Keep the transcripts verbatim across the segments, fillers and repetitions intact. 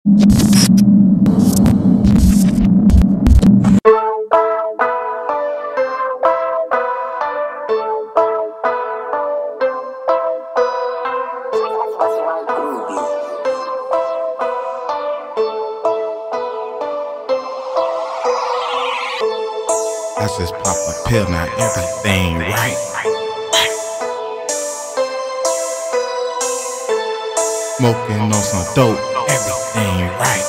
I just pop a pill, now everything right. Smoking on some dope, everything right.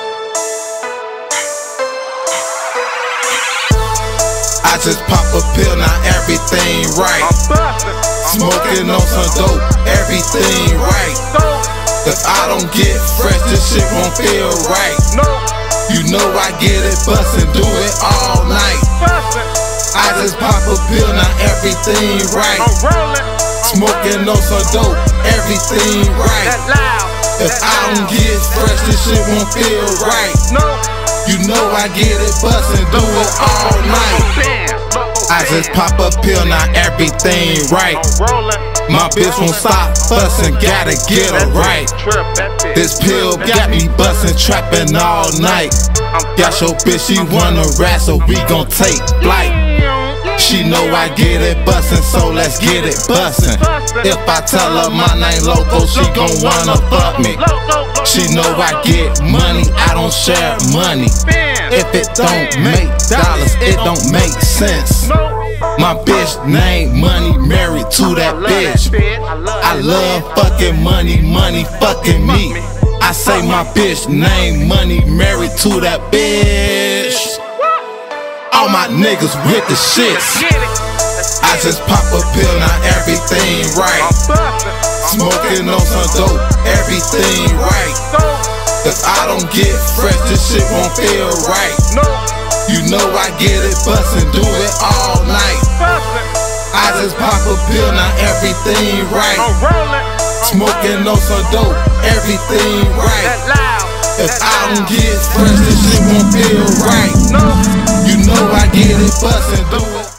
I just pop a pill, now everything right. Smoking on some dope, everything right. If I don't get fresh, this shit won't feel right. You know I get it bustin', do it all night. I just pop a pill, now everything right. Smoking on some dope, everything right. If I don't get fresh, this shit won't feel right. You know I get it bustin', do it all night. I just pop a pill, now everything right. My bitch won't stop bustin', gotta get her right. This pill got me bustin', trappin' all night. Got your bitch, she wanna rap, so we gon' take flight. She know I get it bustin', so let's get it bustin'. If I tell her my name Loco, she gon' wanna fuck me. She know I get money, I don't share money. If it don't make dollars, it don't make sense. My bitch name Money, married to that bitch. I love fucking money, money fucking me. I say my bitch name Money, married to that bitch. All my niggas with the shits. I just pop a pill, now everything right. Smoking on some dope, everything right. If I don't get fresh, this shit won't feel right. You know I get it bustin', do it all night. I just pop a pill, now everything right. Smoking on some dope, everything right. If I don't get fresh, this shit won't feel right. You know I get it bustin', do it.